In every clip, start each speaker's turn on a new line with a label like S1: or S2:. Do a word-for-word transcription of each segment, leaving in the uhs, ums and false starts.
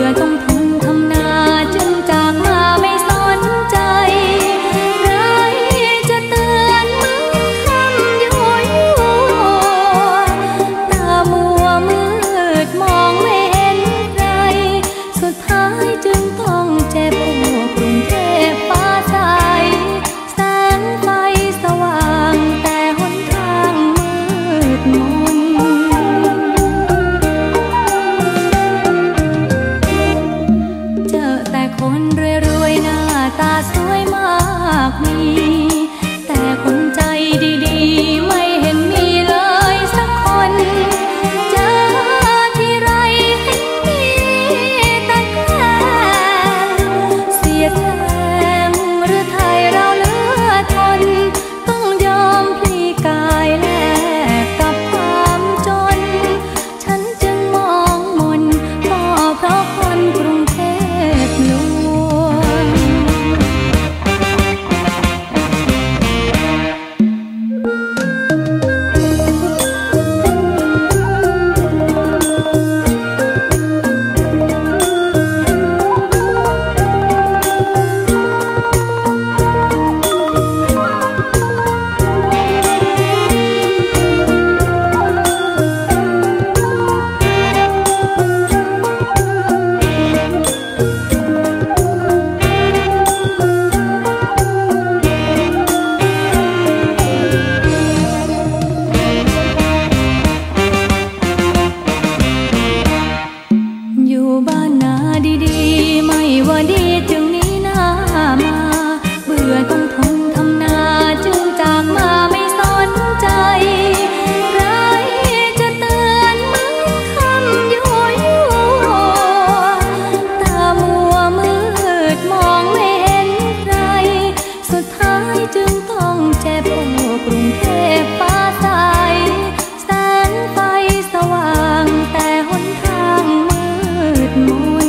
S1: อต้องทนทำนาจึงจากมาไม่สนใจใครจะเตือนมึงคำยั่วยั่วตามัวมืดมองไม่เห็นใครสุดท้ายจึงต้องเจ็บโอกรุงเทพฟ้าใสแสงไฟสว่างแต่หนทางมืดมนเจอแต่คนรวยๆหน้าตาสวยมากมีแต่คนใจดีๆไม่เห็นมีเลยสักคนเจอที่ไรเห็นมีแต่แกล้งเสียแทงหรือไทยเราเหลือทนต้องยอมพลีกายแลกกับความจนฉันจึงมองมนก็เพราะคนกรุงเทพลวงอยู่บ้านนาดีๆไม่ว่าดีจึงหนีหน้ามาเบื่อต้องทนทำนาจึงจากมาไม่สนใจใครจะเตือนมึงคำยั่วยั่วตามัวมืดมองไม่เห็นใครสุดท้ายจึงต้องเจ็บโอกรุงเทพฟ้าใสแสงไฟสว่างแต่หนทางมืดมน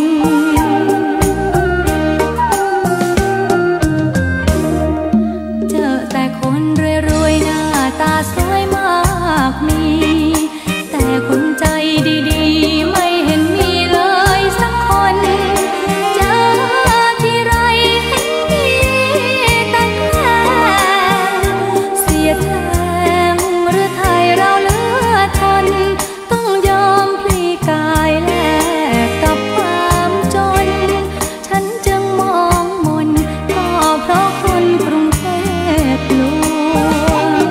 S1: เจอแต่คนรวยๆหน้าตาสวยมากมีแต่คนใจดีๆไม่เห็นมีเลยสักคนเจอที่ไรเห็นมีแต่แกล้งเสียแทงหรือไทยเราเหลือทนต้องยอมพลีกายแลกกับความจนฉันจึงมองมนก็เพราะคนกรุงเทพลวง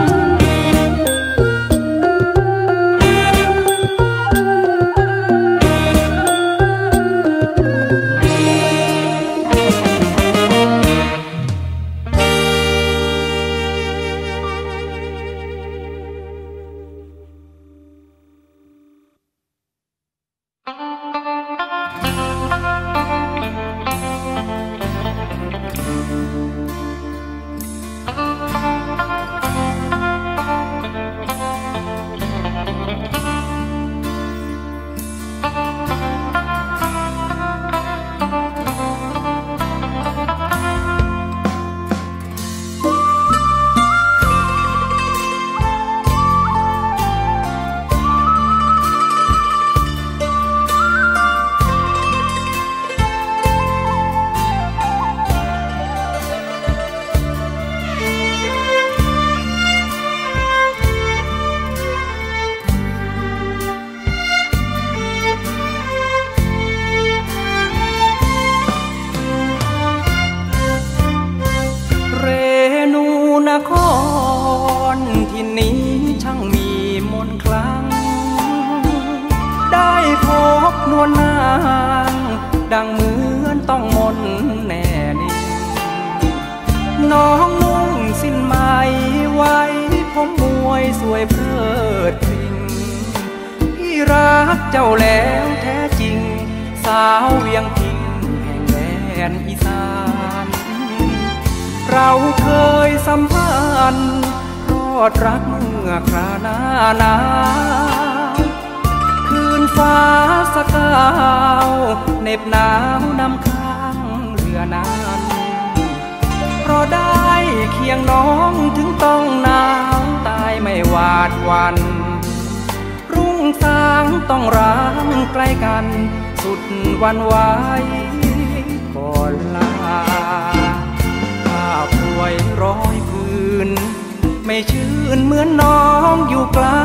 S2: วลนางดังเหมือนต้องมนแน่นิ่งน้องนุ่งสิ้นไหมไว้ผมมวยสวยเพลิดพริ้งพี่รักเจ้าแล้วแท้จริงสาวเวียงพิงแห่งแดนอีสานเราเคยสัมพันธ์รอดรักเมื่อคราหน้าหนาวคืนฟ้าสกาวเหน็บหนาวนำข้างเรือนั้นเพราะได้เคียงน้องถึงต้องหนาวตายไม่หวาดหวั่นรุ่งสางต้องร้างใกล้กันสุดวันไหวก่อนลาถ้าป่วยร้อยคืนไม่ชื่นเหมือนน้องอยู่ไกล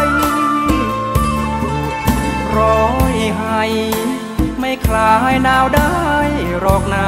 S2: ร้อยให้ไม่คลายหนาวได้หรอกนา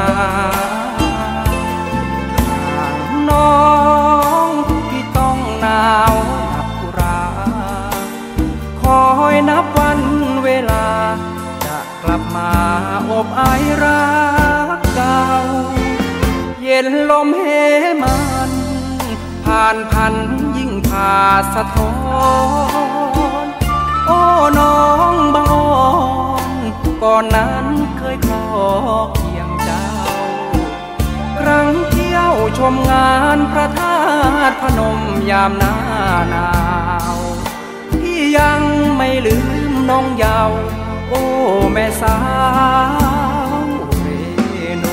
S2: น้องที่ต้องหนาวหนักกุราคอยนับวันเวลาจะกลับมาอบไอรักเก่าเย็นลมเหมันผ่านพันยิ่งผ่าสะท้อนโอ้น้องบางอ่อนก่อนนั้นเคยคลอเคียงเจ้าครั้งเที่ยวชมงานพระธาตุพนมยามหน้าหนาวที่ยังไม่ลืมน้องเยาว์โอ้แม่สาวเรนู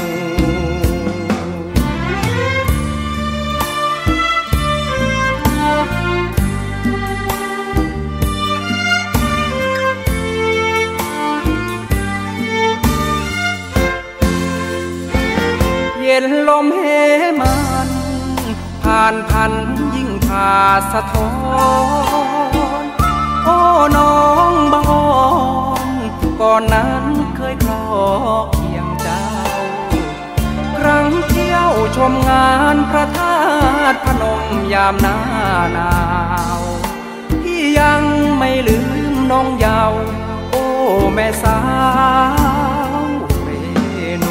S2: เย็นลมเหมันผ่านพันยิ่งผ่าสะท้อนโอ้น้องบางอ่อนก่อนนั้นเคยคลอเคียงเจ้าครั้งเที่ยวชมงานพระธาตุพนมยามหน้าหนาวที่ยังไม่ลืมน้องเยาว์โอ้แม่สาวเรนู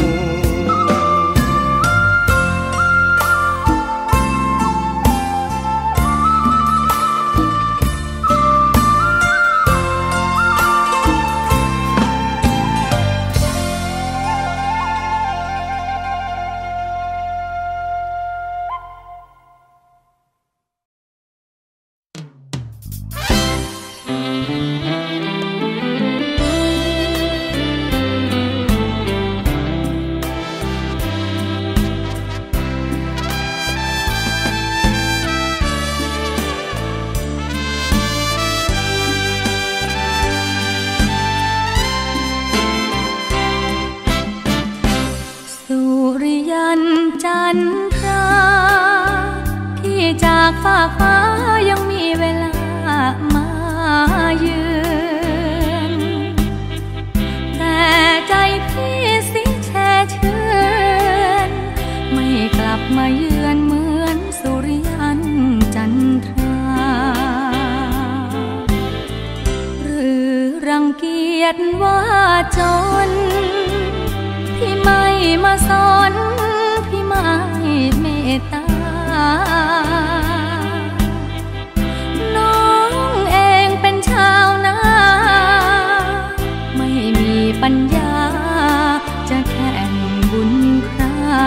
S1: จากฟ้าฟ้ายังมีเวลามาเยือนแต่ใจพี่สิแช่เชือนไม่กลับมาเยือนเหมือนสุริยันจันทราหรือรังเกียจว่าจนพี่ไม่มาสนพี่ไม่เมตตาน้องเองเป็นชาวนาไม่มีปัญญาจะแข่งบุญใคร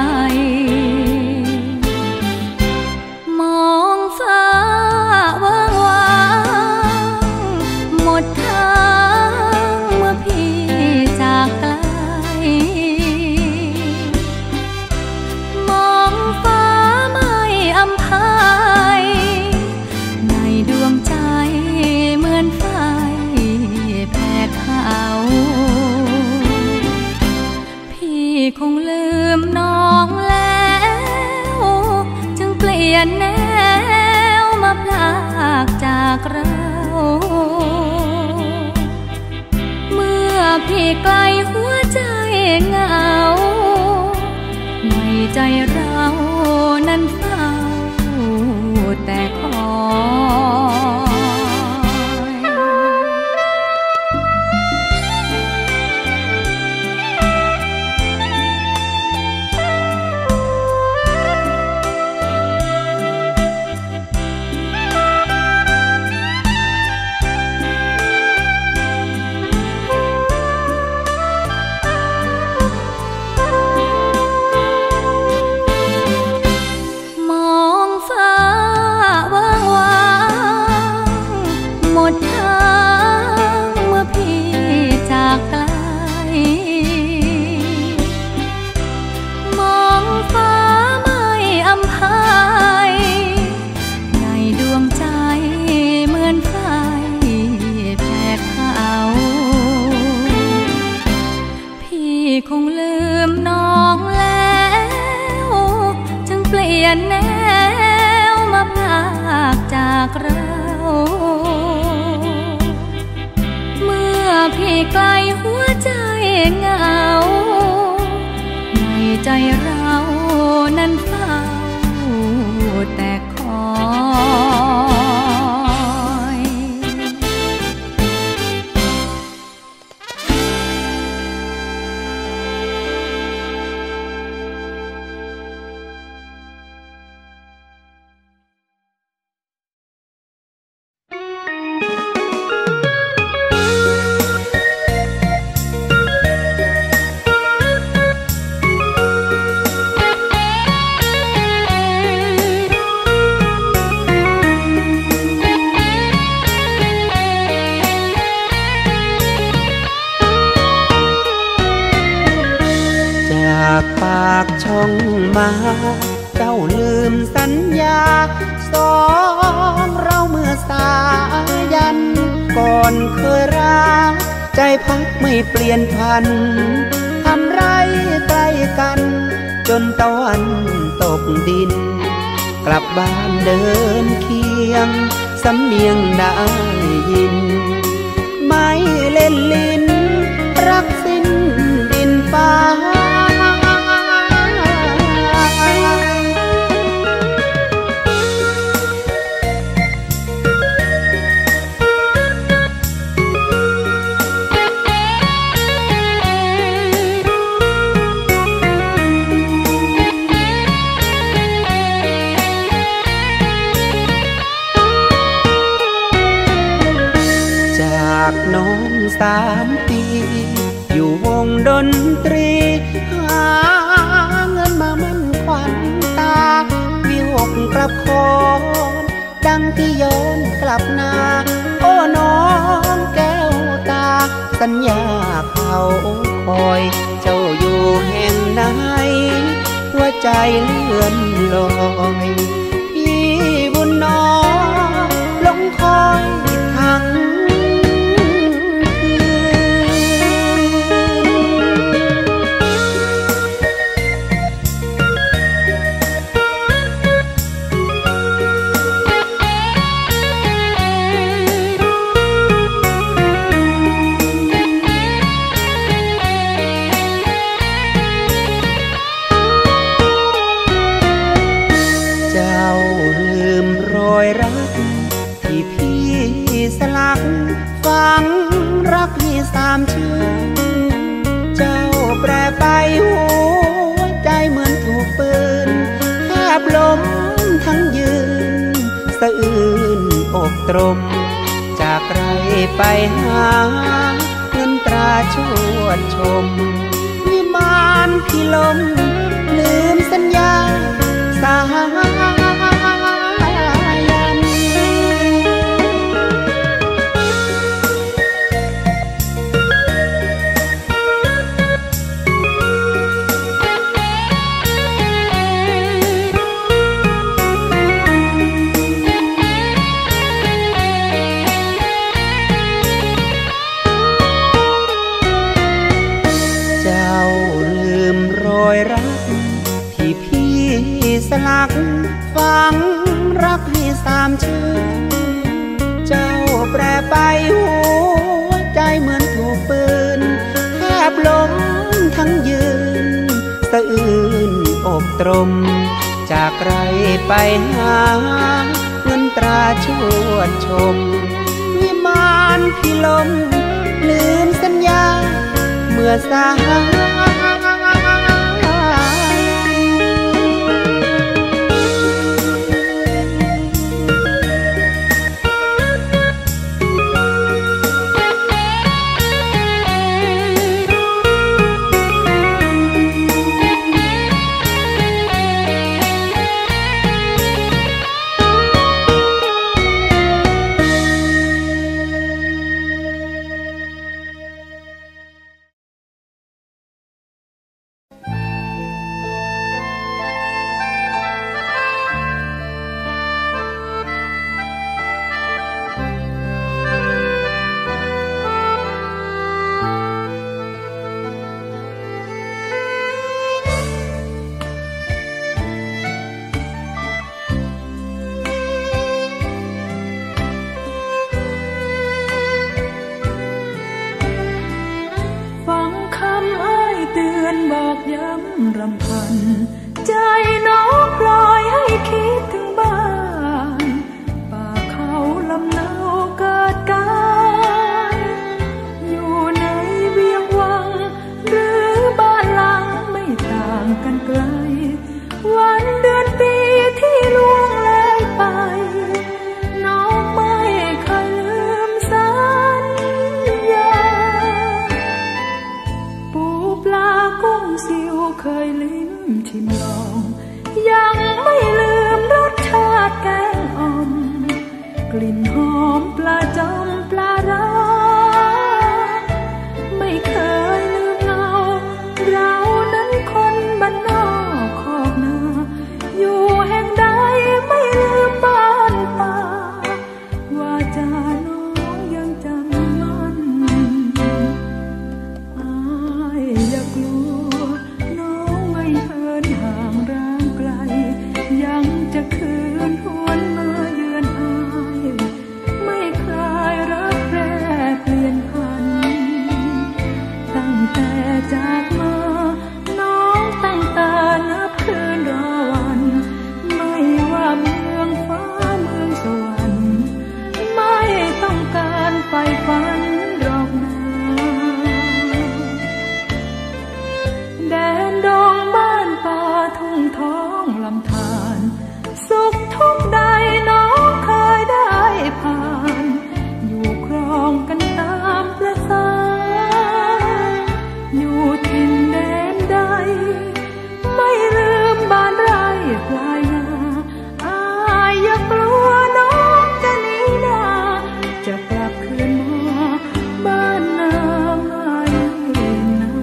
S1: มองฟ้าว่างว่างหมดทางเมื่อพี่จากไกลมองฟ้าไม่อำพายในดวงใจเหมือนไฟแผดเผาพี่คงลืมน้องแล้วจึงเปลี่ยนแนวมาพลากจากเราเมื่อพี่ไกลหัวใจเหงาในใจเรานั้นเฝ้าแต่คอยเราเมื่อพี่ไกลหัวใจเหงาในใจเรานั้นเฝ้าแต่คอย
S3: จากปากช่องมาเจ้าลืมสัญญาสองเราเมื่อสายันก่อนเคยรักใจพักไม่เปลี่ยนพันทำไรใกล้กันจนตะวันตกดินกลับบ้านเดินเคียงสำเนียงได้ยินไม่เล่นลิ้นรักสิ้นดินฟ้าจากน้องสามปีอยู่วงดนตรีหาเงินมามั่นขวัญตาวิวกกลับคอนดังที่ย้อนกลับนาโอ้น้องแก้วตาสัญญาเขาคอยเจ้าอยู่แห่งไหนหัวใจเลื่อนลอยพี่บุญน้องลงคอยทั้งที่พี่สลักฝังรักพี่สามชื่อเจ้าแปรไปหัวใจเหมือนถูกปืนแทบล้มทั้งยืนสะอื้นอกตรมจากไรไปหาเงินตราชวดชมวิมานพี่ลมลืมสัญญาสารักที่พี่สลักฝังรักให้สามชื่อเจ้าแปรไปหัวใจเหมือนถูกปืนแทบล้มทั้งยืนสะอื้นอกตรมจากไรไปหาเงินตราชวดชมวิมานพี่ลมลืมสัญญาเมื่อสา
S4: คำอ้ายเตือนบอกย้ำรำพันใจน้องปล่อยให้คิดถึงบ้านป่าเขาลำเนาเกิดกายอยู่ในเวียงวังหรือบ้านหลังไม่ต่างกันไกลวันเดือนปีที่ล่วงเลยไปน้องไม่เคยลืมสัญญาปูปลากุ้งซิวเคยลิ้มชิมลองยังไม่ลืมรสชาติแกงอ่อมกลิ่นหอมปลาจอมปลาร้าไม่เคยลืมเงาเรานั้นคนบ้านนอกคอกนาอยู่แห่งใดไม่ลืมบ้านป่าว่าจาน้องยังจำมันอายอย่ากลัวน้องไม่เหินห่างร่างไกลยังจะคืนหวนมาเยือนอายไม่คลายรักแปรเปลี่ยนพันตั้งแต่จากมาน้องตั้งตานับคืนรอวันไม่ว่าเมืองฟ้าเมืองสวรรค์ไม่ต้องการไฟฝันหรอกนะแดนดงบ้านป่าทุ่งท้องลำธารสุขทุกข์ใดน้องเคยได้ผ่านอยู่ครองกันตามประสาอยู่ถิ่นแดนใดไม่ลืมบ้านไร่ปลายนาอายอย่ากลัวน้องจะหนีหน้าจะกลับคืนมาบ้านนาไม่นาน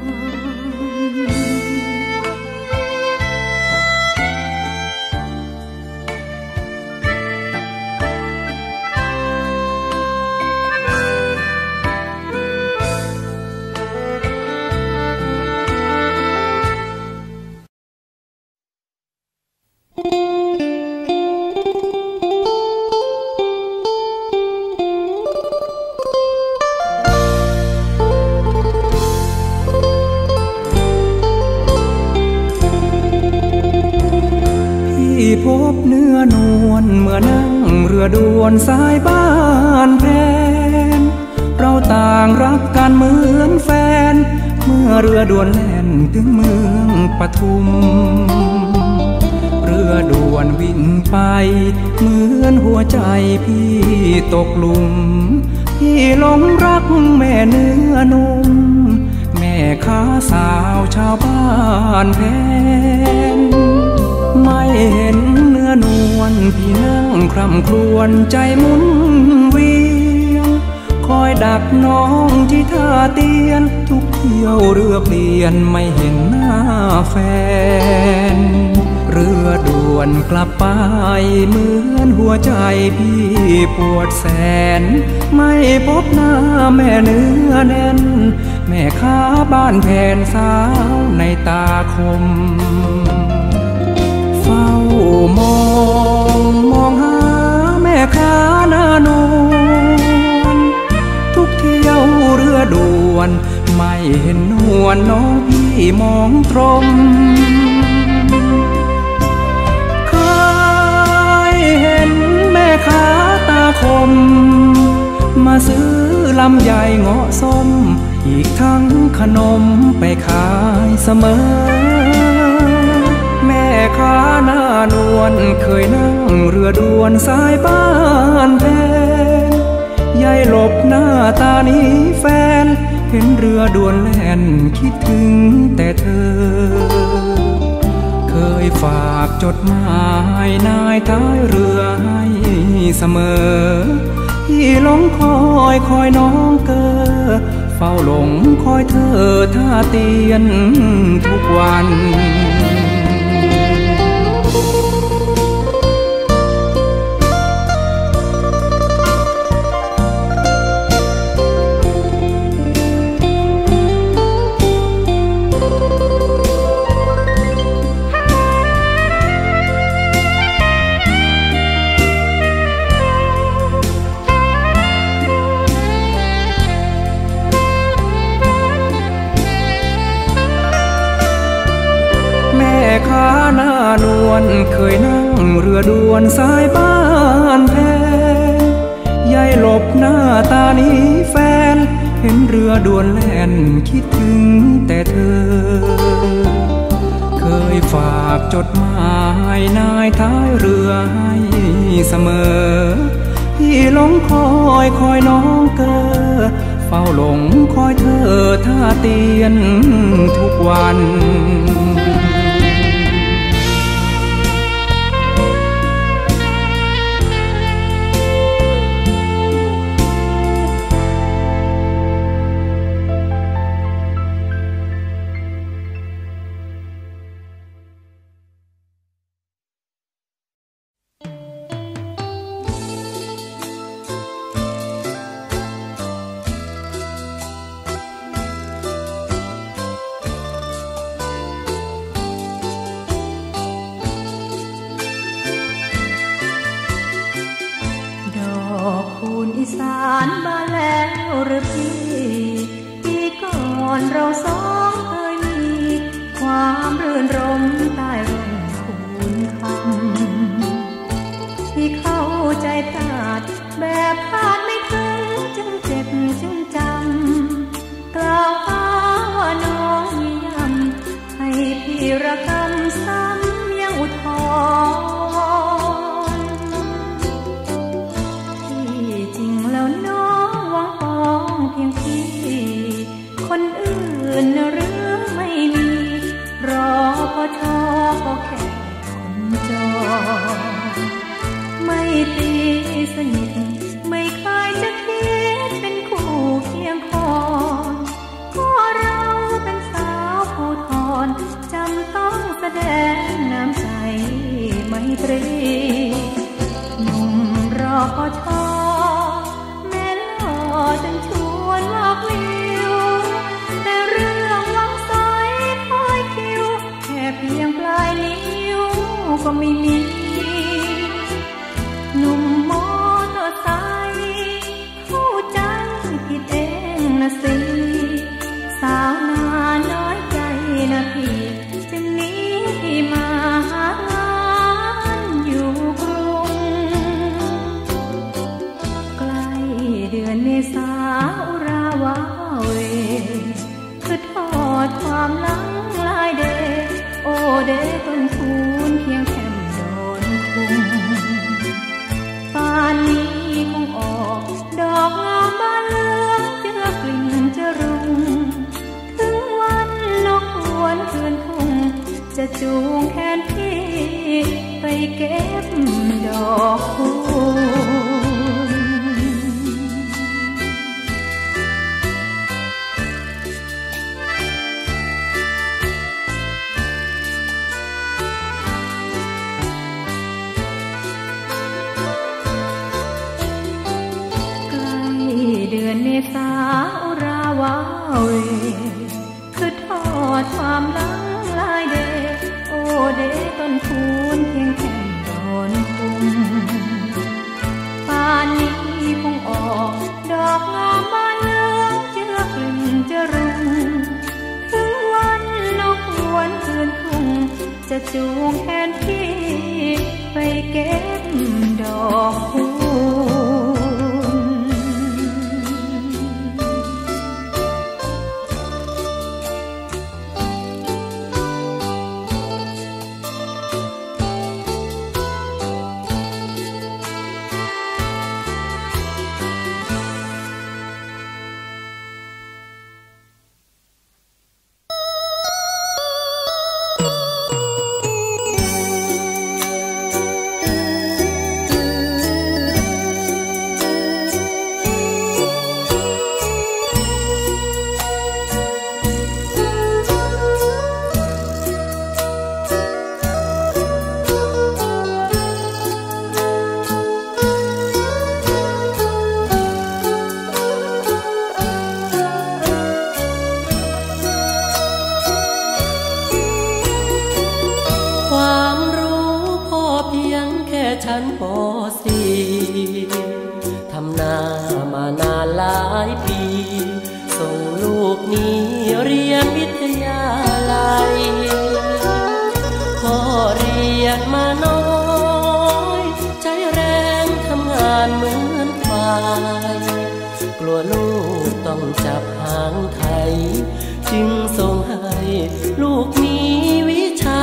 S2: พี่พบเนื้อนวลเมื่อนั่งเรือด่วนสายบ้านแพนเราต่างรักกันเหมือนแฟนเมื่อเรือด่วนแล่นถึงเมืองปทุมเรือด่วนวิ่งไปเหมือนหัวใจพี่ตกหลุมพี่หลงรักแม่เนื้อนุ่มแม่ค้าสาวชาวบ้านแพนไม่เห็นเนื้อนวลพี่นั่งคร่ำครวญใจหมุนเวียงคอยดักน้องที่ท่าเตียนทุกเที่ยวเรือเปลี่ยนไม่เห็นหน้าแฟนเรือด่วนกลับไปเหมือนหัวใจพี่ปวดแสนไม่พบหน้าแม่เนื้อแน่นแม่ค้าบ้านแผ่นสาวในตาคมเฝ้ามองมองหาแม่ค้าหน้านวลทุกเที่ยวเรือด่วนไม่เห็นนวลน้องพี่มองตรงเคยเห็นแม่ค้าตาคมมาซื้อลำไยเงาะส้มอีกทั้งขนมไปขายเสมอแม่ค้าหน้านวลเคยนั่งเรือด่วนสายบ้านแพนยายหลบหน้าตานี้แฟนเห็นเรือด่วนแล่นคิดถึงแต่เธอเคยฝากจดหมายนายท้ายเรือให้เสมอพี่หลงคอยคอยน้องเกอเฝ้าหลงคอยเธอท่าเตียนทุกวัน
S4: เ
S2: วันเคยนั่งเรือด่วนสายบ้านแพงยายหลบหน้าตานี้แฟนเห็นเรือด่วนแล่นคิดถึงแต่เธอเคยฝากจดหมายนายท้ายเรือให้เสมอที่หลงคอยคอยน้องเกอเฝ้าหลงคอยเธอท่าเตียนทุกวัน
S4: อีสานบ้านแล้วหรือพี่ปีก่อนเราสองเคยมีความรื่นรมใต้ร่มคุณคำที่เข้าใจพลาดแบบคาดไม่ถึงจึงเจ็บจึงจำกล่าวหาว่าน้องมียำให้พี่ระกำซ้ำยังอุทธรคนอื่นหรือไม่มีรอพอชอก็แค่คนจอไม่ตีสนิทไม่เคยจะคิดเป็นคู่เคียงคอนก็เราเป็นสาวผู้ทอนจำต้องแสดงน้ำใจไมตรีหนุ่มรอพอชอแม่ล่อจนชวนว่าวิวเพียงปลายนิ้วก็ไม่มีหนุ่มมอเตอร์ไซค์เข้าใจผิดเองนะสิสาวนาน้อยใจนะพี่จึงหนีพี่มาหางานอยู่กรุงใกล้เดือนเมษาอุราวาเวคือทอดความหลังลายเดโอเดต้นคูนเพียงแค่โดนคุมป่านนี้คงออกดอกงามบานเหลืองเจือกลิ่นจะรุงถึงวันนกหวนคืนทุ่งจะจูงแขนพี่ไปเก็บดอกคูนเดือนเมษาอุราวาเวคือทอดความหลังลายเดโอเดต้นคูนเพียงแค่โดนคุมป่านนี้คงออกดอกงามบานเหลืองเจือกลิ่นจะรุงถึงวันนกหวนคืนทุ่งจะจูงแขนพี่ไปเก็บดอกคูน
S5: างไทยจึงส่งให้ลูกมีวิชา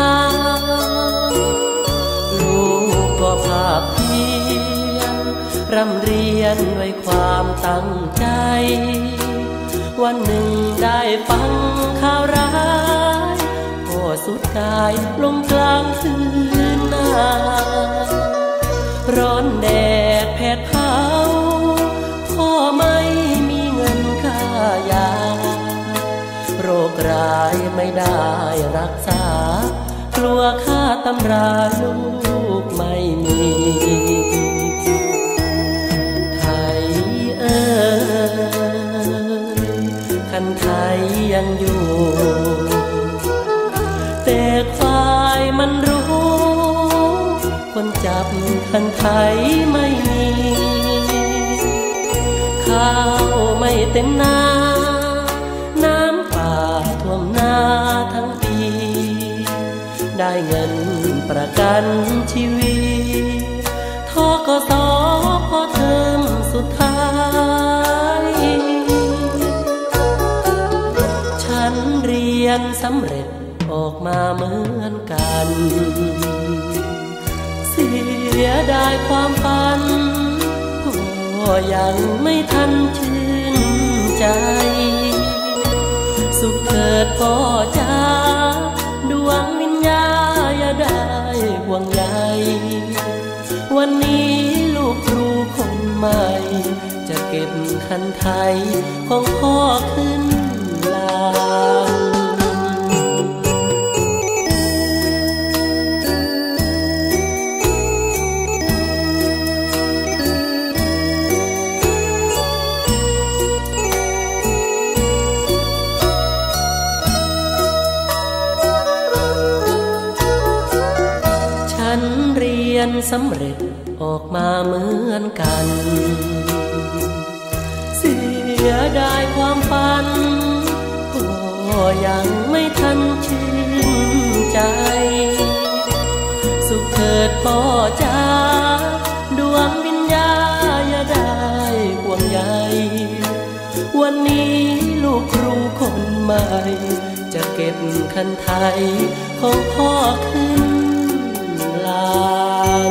S5: ลูกก็ภาคเพียรร่ำเรียนด้วยความตั้งใจวันหนึ่งได้ฟังข่าวร้ายพ่อสุดกายลงกลางคืนนาร้อนแดดแผดเผาพ่อไม่มีเงินค่ายาโรคร้ายไม่ได้รักษากลัวค่าตำราลูกไม่มีไทยเอ่ยคันไทยยังอยู่แต่ควายมันรู้คนจับคันไทยไม่มีข้าวไม่เต็มนาน้ำป่าท่วมนาทั้งปีได้เงินประกันชีวิตทกส.พอเทอมสุดท้ายฉันเรียนสำเร็จออกมาเหมือนกันเสียดายความฝันพ่อยังไม่ทันชื่นใจสุขเกิดพ่อจ้าดวงวิญญาณอย่าได้ห่วงใยวันนี้ลูกครูคนใหม่จะเก็บคันไทยของพ่อขึ้นลางสำเร็จออกมาเหมือนกันเสียดายความฝันก็ยังไม่ทันชื่นใจสุขเกิดพ่อจ้าดวงวิญญาณอย่าได้ห่วงใยวันนี้ลูกครูคนใหม่จะเก็บคันไทยของพ่อขึ้นลาน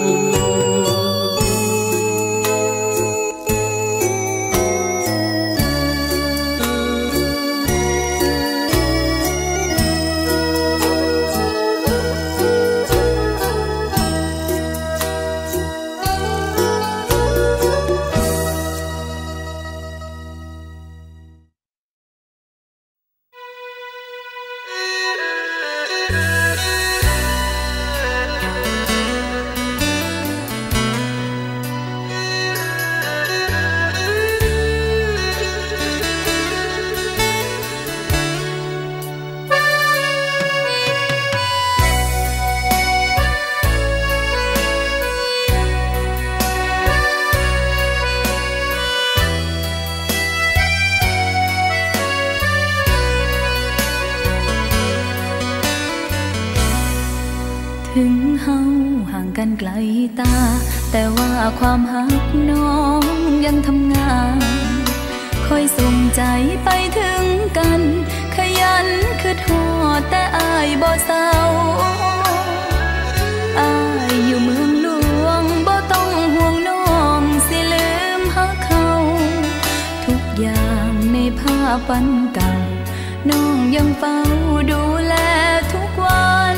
S1: ถึงเฮาห่างกันไกลตาแต่ว่าความหักน้องยังทำงานคอยส่งใจไปถึงกันขยันคือทอดแต่อายบ่เศร้าอายอยู่เมืองหลวงบ่ต้องห่วงน้องสิลืมหักเขาทุกอย่างในภาพวันเก่าน้องยังเฝ้าดูแลทุกวัน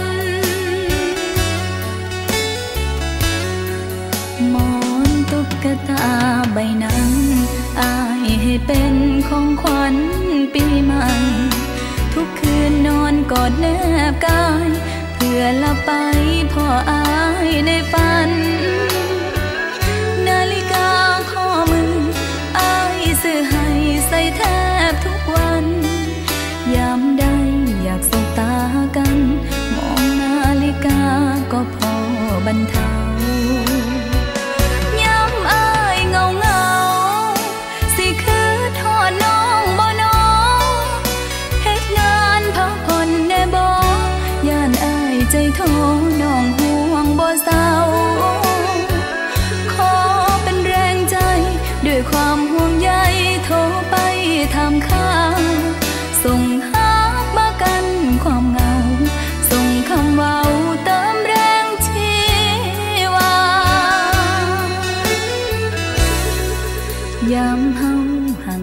S1: มอนตุ๊กตาใบนั้นอายให้เป็นของขวัญปีใหม่ทุกคืนนอนกอดแนบกายเพื่อละไปพ่ออายในฝันนาฬิกาข้อมืออายซื้อให้ใส่แทบทุกวันยามใดอยากสบตากันมองนาฬิกาก็พอบรรเทายามอายเงาเงาสิคือทอดน้องบ่น้องเฮ็ดงานพักผ่อนแน่บ่ย่านอายใจโทน้องห่วงบ่เศร้า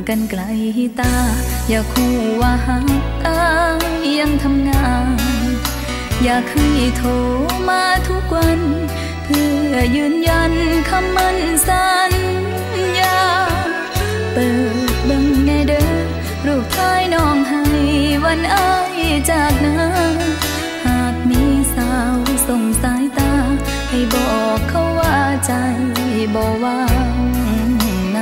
S1: กันไกลตาอยากคู่ว่าหักอายยังทำงานอยากให้โทรมาทุกวันเพื่อยืนยันคำมั่นสัญญาเปิดเบิ่งแน่เด้อรูปถ่ายน้องให้วันอายจากนาหากมีสาวส่งสายตาให้บอกเขาว่าใจบ่ว่างนา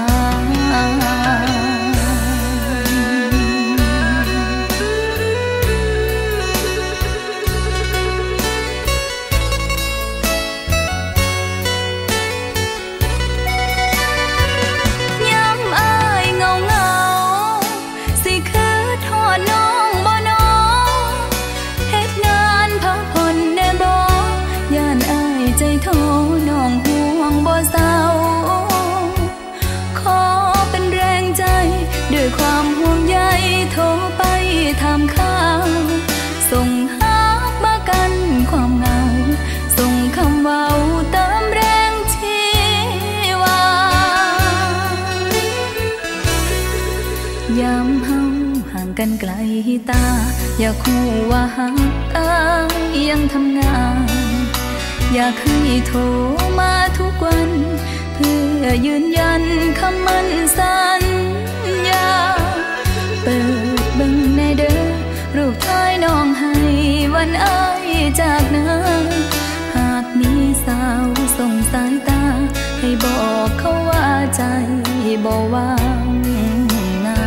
S1: ความห่วงใยโทรไปถามข่าวส่งหามากันความเหงาส่งคำเว้าเติมแรงชีวายามเฮาห่างกันไกลตาอยากคู่ว่าหักอายยังทำงานอยากให้โทรมาทุกวันเพื่อยืนยันคำมั่นสัญญาเปิดเบิ่งแน่เด้อรูปถ่ายน้องให้วันอายจากนาหากมีสาวส่งสายตาให้บอกเขาว่าใจบ่ว่างนา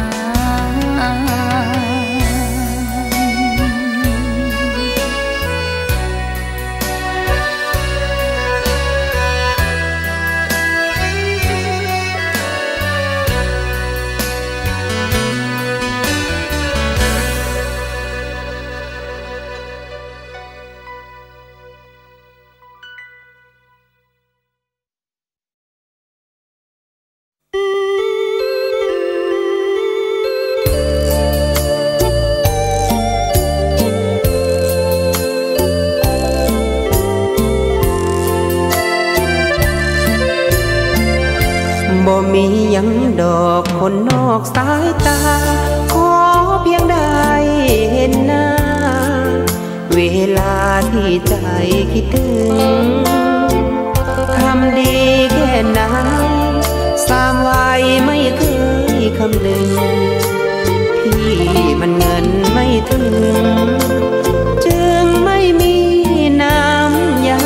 S3: บ่มียังดอกคนนอกสายตาขอเพียงได้เห็นหน้าเวลาที่ใจคิดถึงคำดีแค่ไหนสามวัยไม่เคยคำนึงพี่มันเงินไม่ถึงจึงไม่มีน้ำยา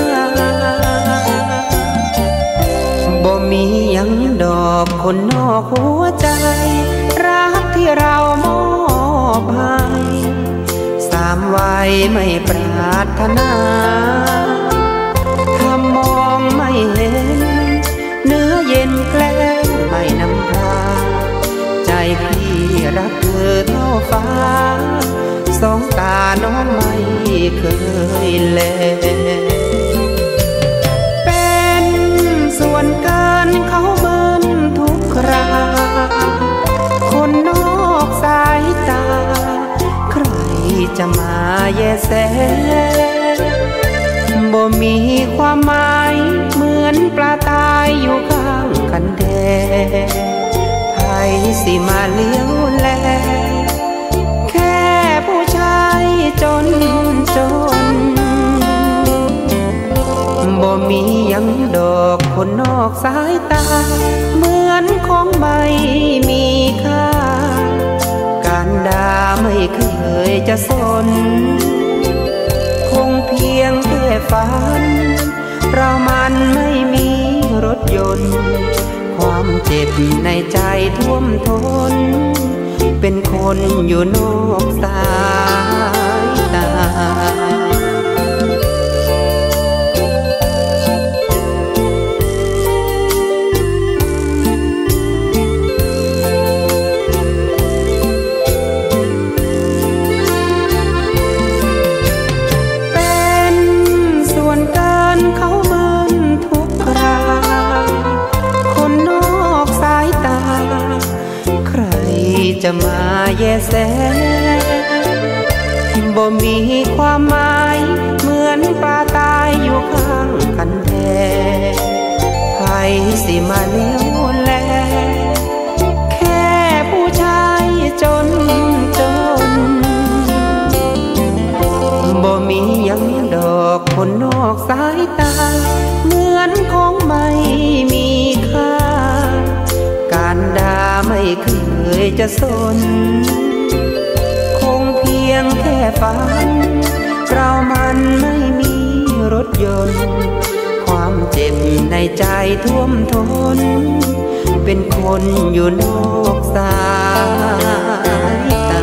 S3: บ่มียังดอกคนนอกหัวใจรักที่เรามอบให้สามวัยไม่ปรารถนาถ้ามองไม่เห็นเนื้อเย็นแกล้งไม่นำพาใจพี่รักเธอเท่าฟ้าสองตาน้องไม่เคยแลส่วนเกินเขาเบิ้ลทุกคราคนนอกสายตาใครจะมาแยแสบ่มีความหมายเหมือนปลาตายอยู่ข้างกันแท้ใครสิมาเลี้ยวแลแค่ผู้ชายจนจนบ่มียังดอกคนนอกสายตาเหมือนของไม่มีค่าการด่าไม่เคยจะสนคงเพียงแค่ฝันเรามันไม่มีรถยนต์ความเจ็บในใจท่วมท้นเป็นคนอยู่นอกสายตาจะมาแยแสบ่มีความหมายเหมือนปลาตายอยู่ข้างกันแท้ใครสิมาเลี้ยวแลแค่จะสนคงเพียงแค่ฝันเรามันไม่มีรถยนต์ความเจ็บในใจท่วมท้นเป็นคนอยู่นอกสายตา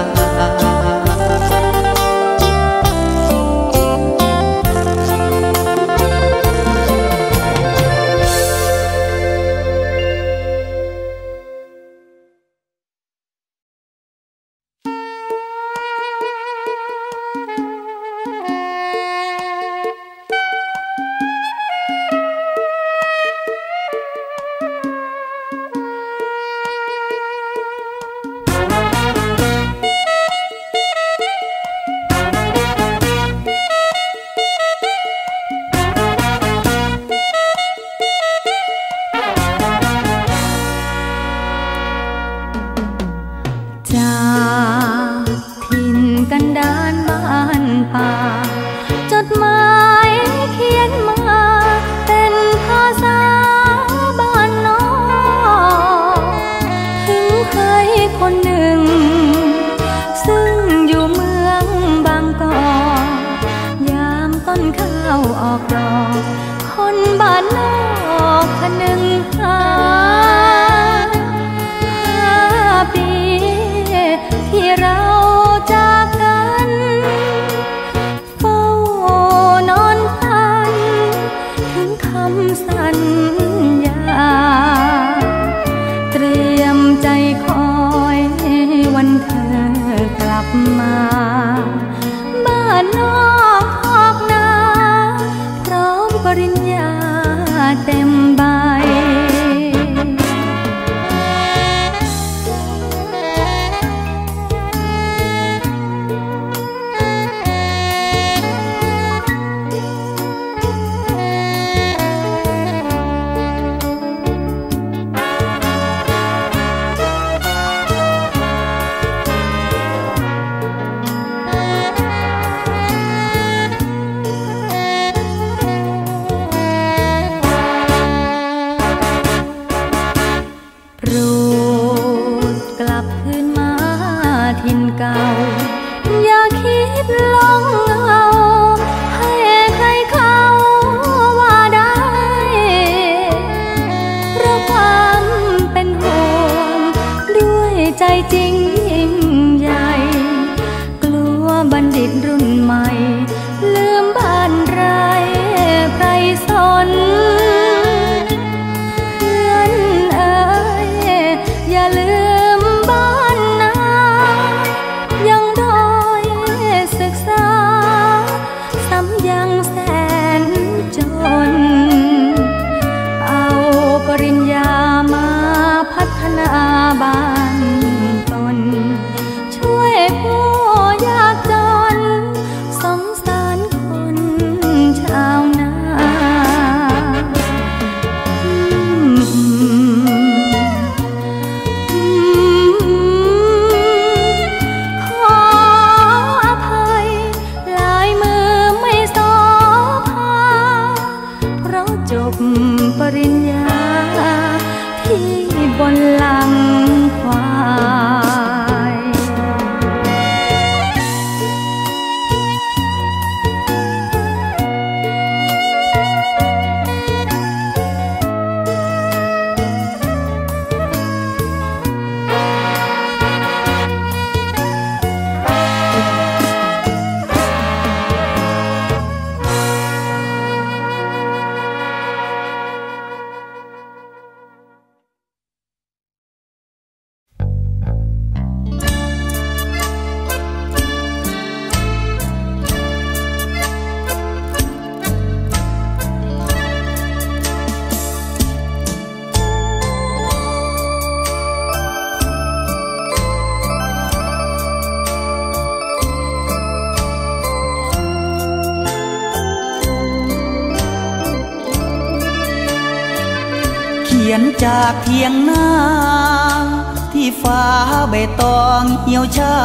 S6: ขียนจากเพียงหน้าที่ฟ้าใบตองเหี่ยวเฉา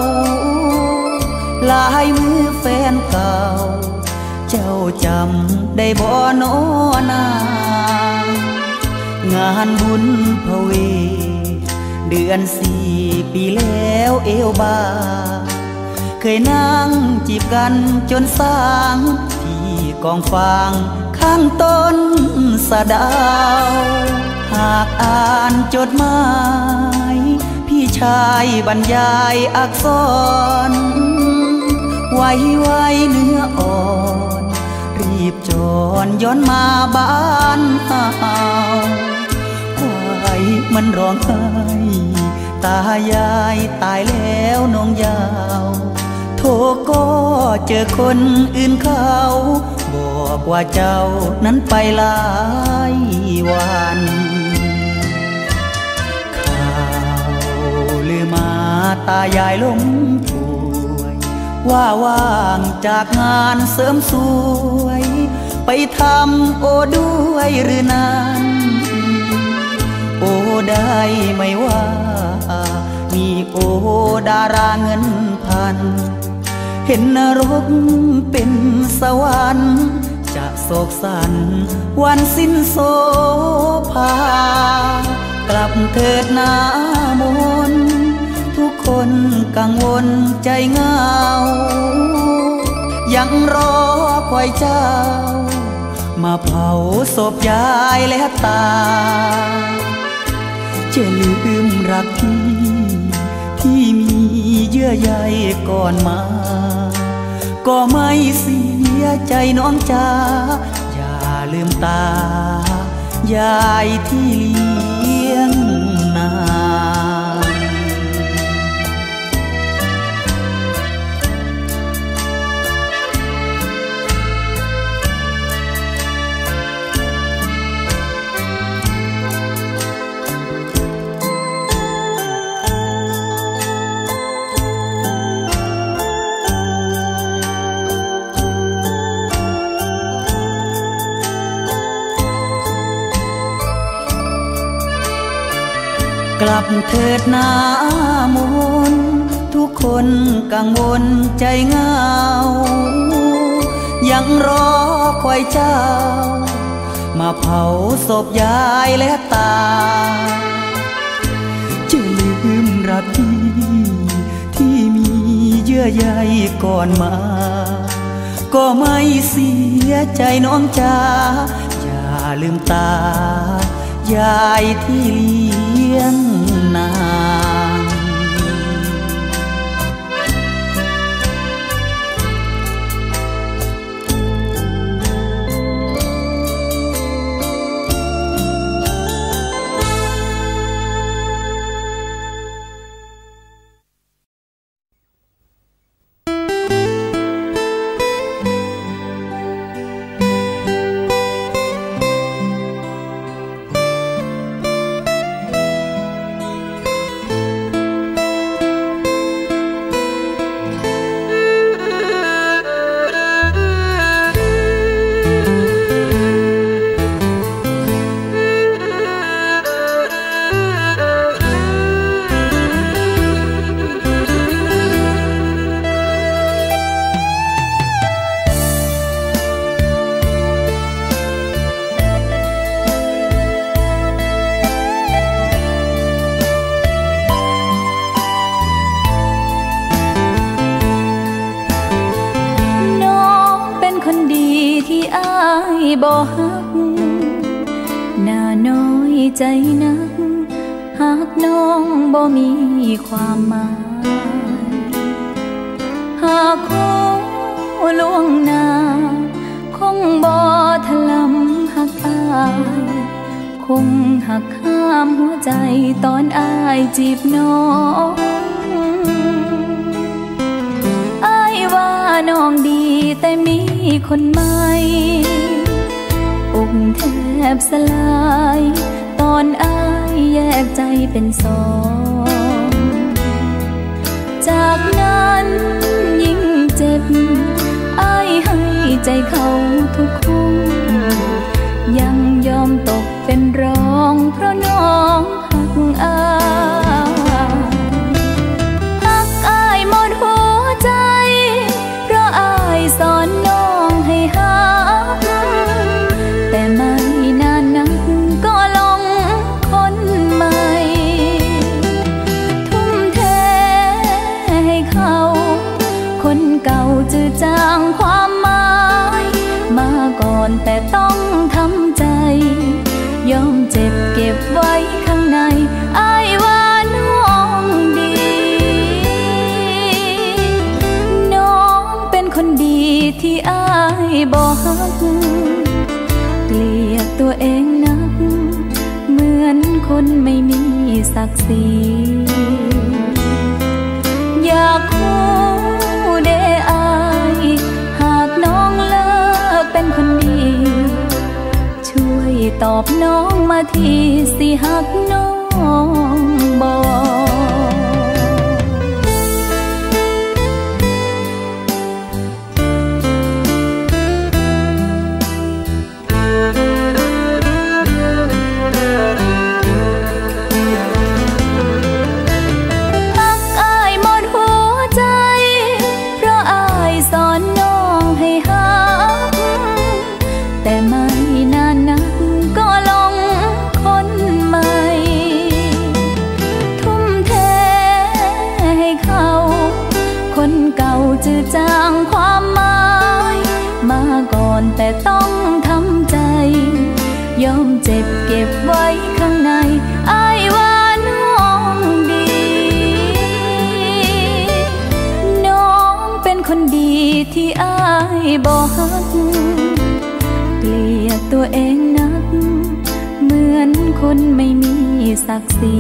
S6: ลายมือแฟนเก่าเจ้าจำได้บ่โนนางานบุญพเวเเดือนสี่ปีแล้วเอวบาเคยนั่งจีบกันจนสร้างที่กองฟางข้างต้นสะดาวหากอ่านจดหมายพี่ชายบรรยายอักษรไว้ไว้เนื้ออ่อนรีบจรย้อนมาบ้านเฮาไว้มันร้องไห้ตายายตายแล้วน้องยาวโทรก็เจอคนอื่นเขาบอกว่าเจ้านั้นไปหลายวันข่าวลือมาตายายล้มป่วยว่าว่างจากงานเสริมสวยไปทำโอด้วยหรือนั้นโอได้ไม่ว่ามีโอดาราเงินพันเห็นนรกเป็นสวรรค์จะโศกสันวันสิ้นโสภากลับเถิดหน้ามนทุกคนกังวลใจเหงายังรอคอยเจ้ามาเผาศพยายและตาจะลืมรักที่ที่มีเยื่อใยก่อนมาก็ไม่เสียใจน้องจ๋าอย่าลืมตายายที่เลี้ยงนากลับเถิดหน้ามนทุกคนกังวลใจเหงายังรอคอยเจ้ามาเผาศพยายและตาจะลืมรักที่ที่มีเยื่อใยก่อนมาก็ไม่เสียใจน้องจ๋าอย่าลืมตายายที่เลี้ยงนางบ่ฮักหน้าน้อยใจนักหากน้องบ่มีความหมายหากคงล่วงหน้าคงบ่ถลำหักอายคงหักห้ามหัวใจตอนอายจีบน้องอายว่าน้องดีแต่มีคนใหม่อกแทบสลายตอนอายแยกใจเป็นสองจากนั้นยิ่งเจ็บอายให้ใจเขาทุกคนยังยอมตกเป็นรองเพราะน้องหักอายหักอายหมดหัวใจเพราะอายสอนน้องให้หักแต่ไม่นานนักก็ลงคนใหม่
S1: คนไม่มีศักดิ์ศรีอยากคู่เดอายหากน้องเลิกเป็นคนดีช่วยตอบน้องมาทีสิหักน้องบ่จืดจางความหมายมาก่อนแต่ต้องทำใจยอมเจ็บเก็บไว้ข้างในอ้ายว่าน้องดีน้องเป็นคนดีที่อ้ายบ่ฮักเกลียดตัวเองนักเหมือนคนไม่มีศักดิ์ศรี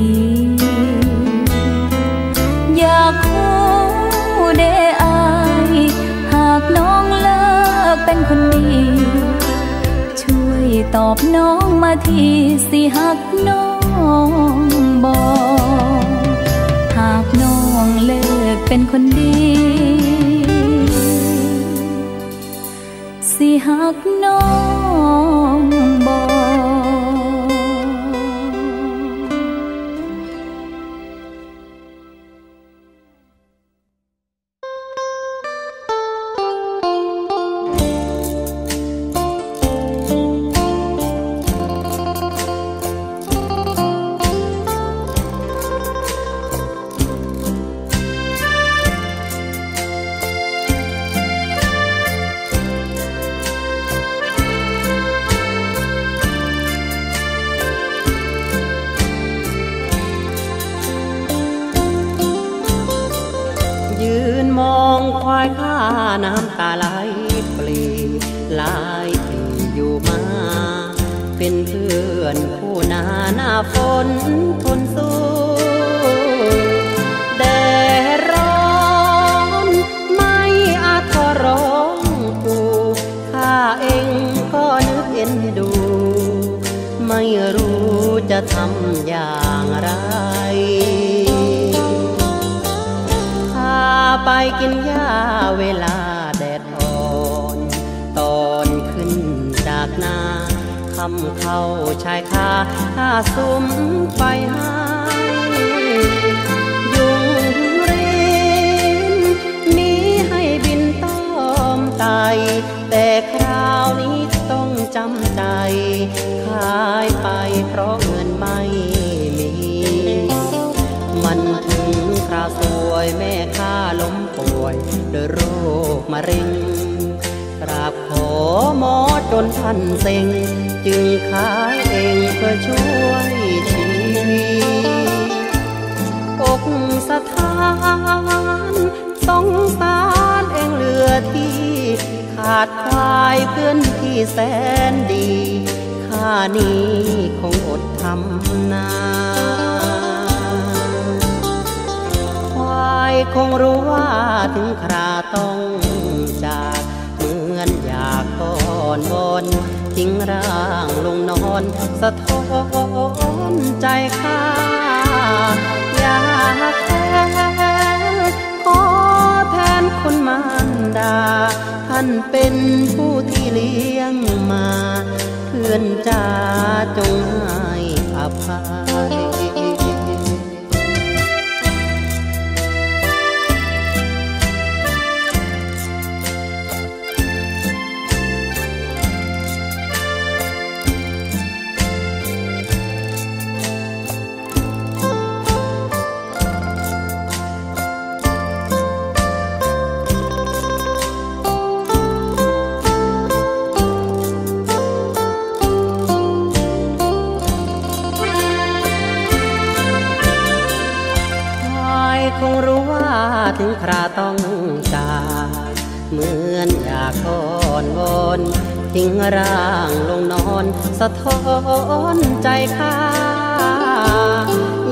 S1: อยากคู่เดอายหากน้องเลิกเป็นคนดีช่วยตอบน้องมาทีสิหักน้องบ่หากน้องเลิกเป็นคนดีสิหักน้องบ่ควายข้าน้ำตาไหลปลีลายปีอยู่มาเป็นเพื่อนคู่หน้าหน้าฝนทนสู้แดดร้อนไม่อาจขอร้องกูข้าเองก็นึกเอ็นดูไม่รู้จะทำอย่างไรไปกินหญ้าเวลาแดดอ่อนตอนขึ้นจากนาคำเข้าชายคาข้าสุมไปให้ยุงรินมีให้บินต้อมไตแต่คราวนี้ต้องจำใจขายไปเพราะเงินไม่มีมันถึงคราวสวยแม่ข้าล้มป่วยด้วยโรคมะเร็งกราบขอหมอจนท่านเซ็งจึงขายเองเพื่อช่วยชีวิตอกสถานสงสารเองเหลือที่ขาดควายเพื่อนที่แสนดีข้านี้คงอดทำนาคงรู้ว่าถึงคราต้องจากเหมือนอยากก่อนบนทิ้งร่างลงนอนสะท้อนใจข้าอยากแทนขอแทนคนมารดาท่านเป็นผู้ที่เลี้ยงมาเพื่อนจ้าจงให้อภัยคงรู้ว่าถึงคราต้องจากเหมือนอยากทอนวอนทิ้งร่างลงนอนสะท้อนใจข้า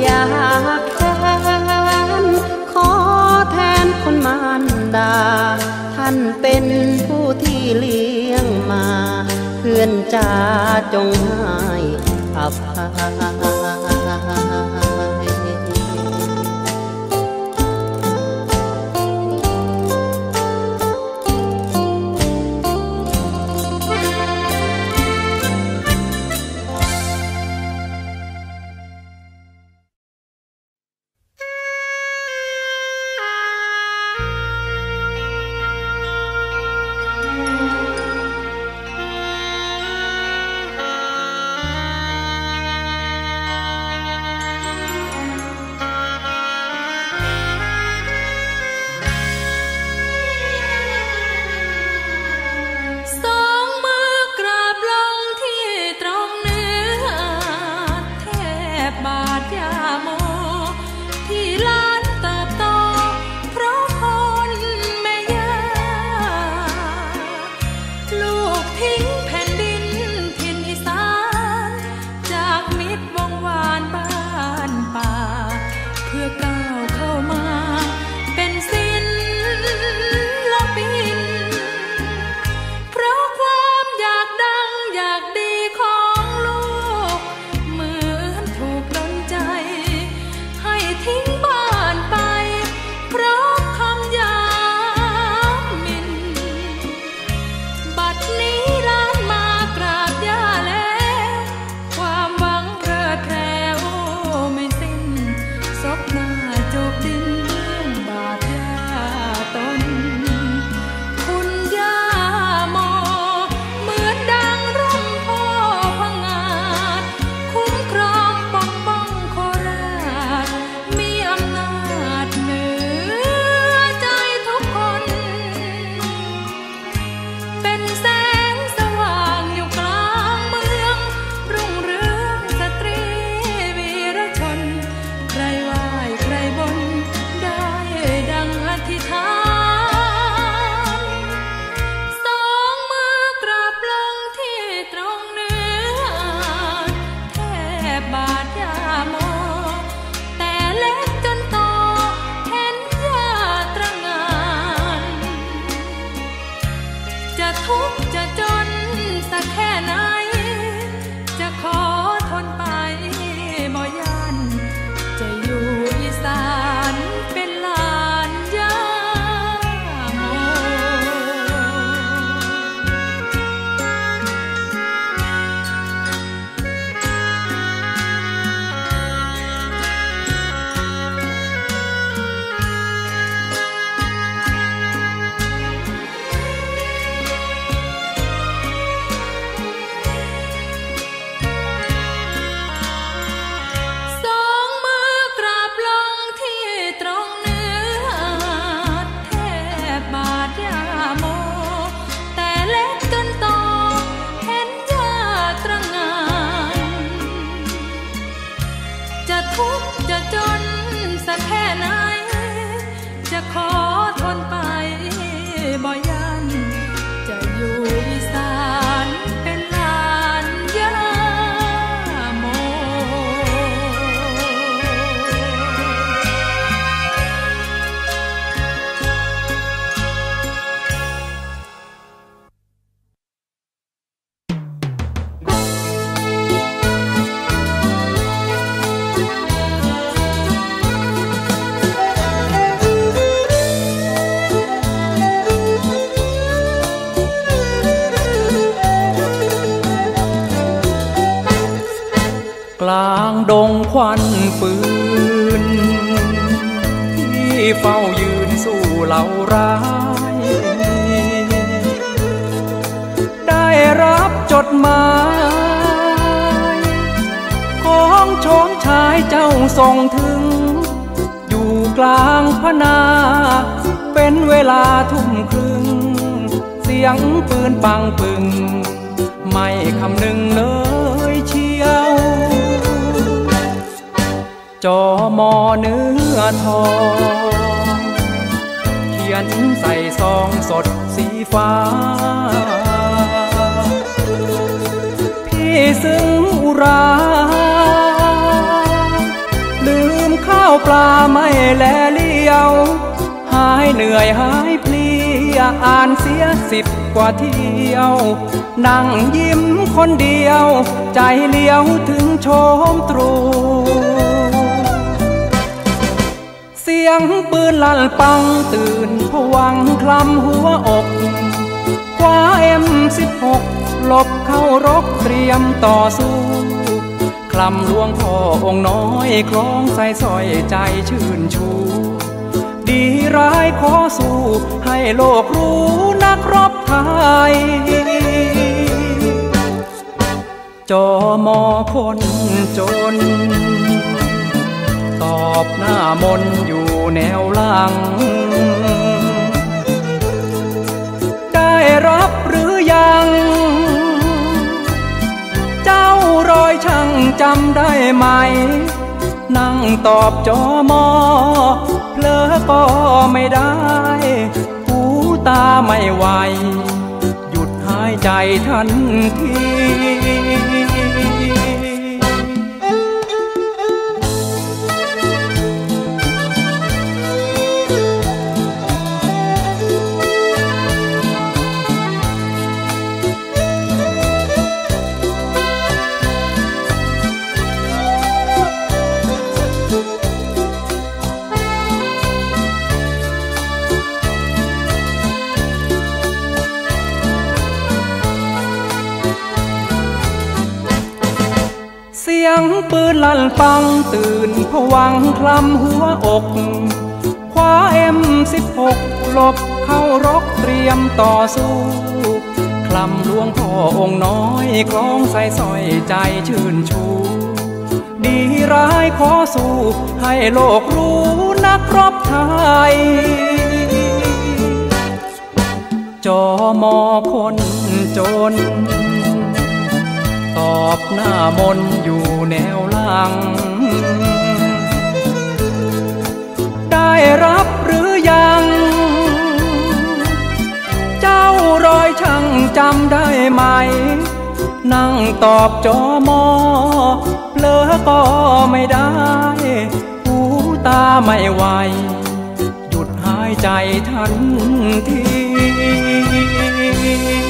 S3: อยากแค้นขอแทนคนมารดาท่านเป็นผู้ที่เลี้ยงมาเพื่อนจ้าจงให้อภัย
S2: กลางดงควันปืนที่เฝ้ายืนสู้เหล่าร้ายได้รับจดหมายของโฉมชายเจ้าส่งถึงอยู่กลางพนาเป็นเวลาทุ่มครึ่งเสียงปืนปังปึงไม่คำนึงเลยเชียวจอมอเนื้อทองเขียนใส่ซองสดสีฟ้าพี่ซึ้งอุราลืไม่แลเลี้ยวหายเหนื่อยหายเพลียอ่านเสียสิบกว่าเที่ยวนั่งยิ้มคนเดียวใจเลี้ยวถึงโชมตรูเสียงปืนลั่นปังตื่นผวังคลำหัวอกคว้าเอ็มสิบหกหลบเข้ารบเตรียมต่อสู้คลำหลวงพ่อองค์น้อยคล้องใส่สร้อยใจชื่นชูดีร้ายขอสู้ให้โลกรู้นักรบไทยจอมอคนจนตอบหน้ามนอยู่แนวหลังได้รับหรือยังเจ้ารอยช่างจำได้ไหมนั่งตอบจอมอเพลอก็ไม่ได้หูตาไม่ไหวหยุดหายใจทันทีเสียงปืนลั่นปังตื่นผวังคลำหัวอกคว้าเอ็มสิบหกหลบเข้ารบเตรียมต่อสู้คลำหลวงพ่อองค์น้อยคล้องใส่สร้อยใจชื่นชูดีร้ายขอสู้ให้โลกรู้นักรบไทยจอมอคนจนตอบหน้ามนอยู่แนวหลังได้รับหรือยังเจ้ารอยช่างจำได้ไหมนั่งตอบจอมอเพลอก็ไม่ได้หูตาไม่ไหวหยุดหายใจทันที